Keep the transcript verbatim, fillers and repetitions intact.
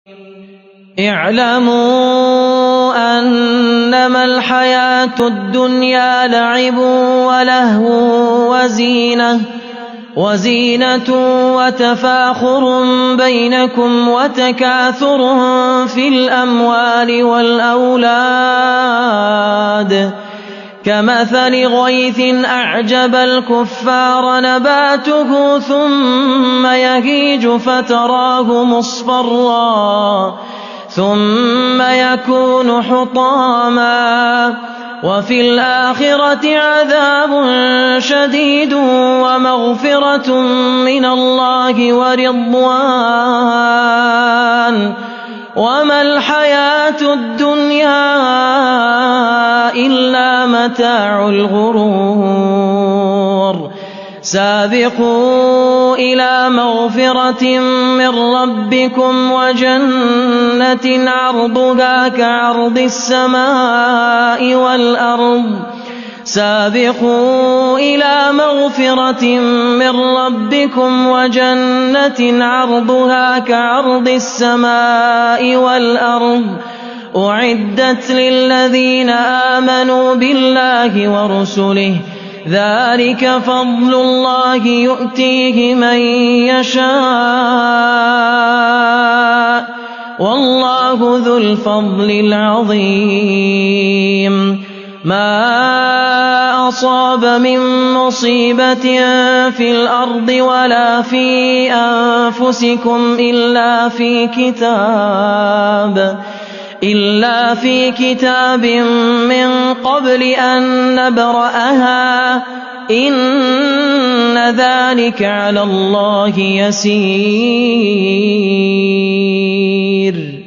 اعْلَمُوا أَنَّمَا الْحَيَاةُ الدُّنْيَا لَعِبٌ وَلَهْوٌ وَزِينَةٌ وَتَفَاخُرٌ بَيْنَكُمْ وَتَكَاثُرٌ فِي الْأَمْوَالِ وَالْأَوْلَادِ كَمَثَلِ غَيْثٍ أَعْجَبَ الْكُفَّارَ نَبَاتُهُ ثُمَّ يَهِيجُ فَتَرَاهُ مُصْفَرًّا ثُمَّ يَكُونُ حُطَامًا وَفِي الْآخِرَةِ عَذَابٌ شَدِيدٌ وَمَغْفِرَةٌ مِّنَ اللَّهِ وَرِضْوَانٌ وَمَا الْحَيَاةُ الدُّنْيَا إِلَّا مَتَاعُ الْغُرُورِ سَابِقُوا إِلَىٰ مَغْفِرَةٍ مِّن رَّبِّكُمْ وَجَنَّةٍ عَرْضُهَا كَعَرْضِ السَّمَاءِ وَالْأَرْضِ سَابِقُوا إِلَىٰ مَغْفِرَةٍ مِّن رَّبِّكُمْ وَجَنَّةٍ عَرْضُهَا كَعَرْضِ السَّمَاءِ وَالْأَرْضِ أُعِدَّتْ لِلَّذِينَ آمَنُوا بِاللَّهِ وَرُسُلِهِ ذَٰلِكَ فَضْلُ اللَّهِ يُؤْتِيهِ مَن يَشَاءُ وَاللَّهُ ذُو الْفَضْلِ الْعَظِيمِ مَا أَصَابَ مِن مُّصِيبَةٍ فِي الْأَرْضِ وَلَا فِي أَنفُسِكُمْ إِلَّا فِي كِتَابٍ إِلَّا فِي كِتَابٍ مِّن قَبْلِ أَن نَّبْرَأَهَا ۚ إِنَّ ذَٰلِكَ عَلَى اللَّهِ يَسِيرٌ